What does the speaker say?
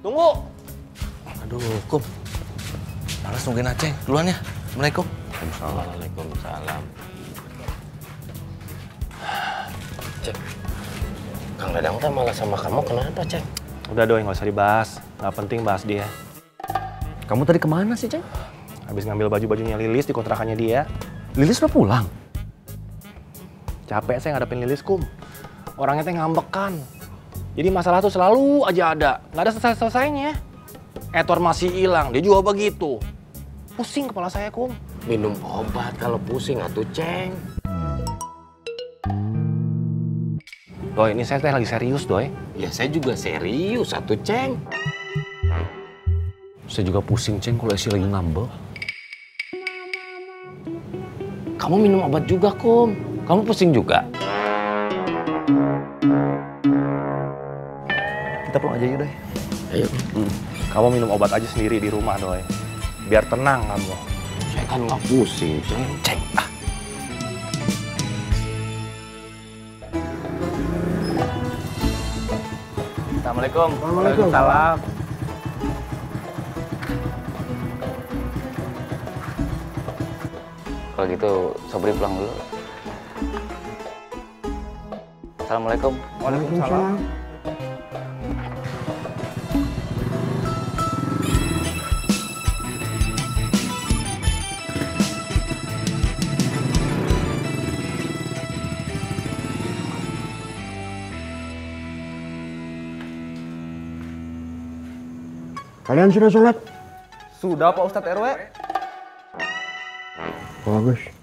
Tunggu. Aduh, Kum. Malas nungguin Aceh. Duluan ya. Assalamualaikum. Waalaikumsalam. Cek, Kang Dadang teh malah sama kamu kenapa, Cek? Udah doi, nggak usah dibahas. Nggak penting bahas dia. Kamu tadi kemana sih, Ceng? Habis ngambil baju-bajunya Lilis di kontrakannya dia. Lilis udah pulang? Capek saya ngadepin Lilis, Kum. Orangnya teh ngambekan. Jadi masalah tuh selalu aja ada. Nggak ada selesai-selesainya. Edward masih hilang, dia juga begitu. Pusing kepala saya, Kum. Minum obat kalau pusing atuh, Ceng. Doi, ini saya teh lagi serius, Doi. Ya saya juga serius atuh, Ceng. Saya juga pusing, Ceng, kalau Esi lagi ngambek. Kamu minum obat juga, Kum. Kamu pusing juga. Kita pulang aja yuk, Doi. Ayo. Kamu minum obat aja sendiri di rumah, Doi. Biar tenang kamu. Saya kan nggak pusing, Ceng. Ceng, Assalamualaikum. Waalaikumsalam. Kalau gitu, Sobri pulang dulu. Assalamualaikum. Waalaikumsalam. Kalian sudah sholat? Sudah, Pak Ustadz RW. Bagus.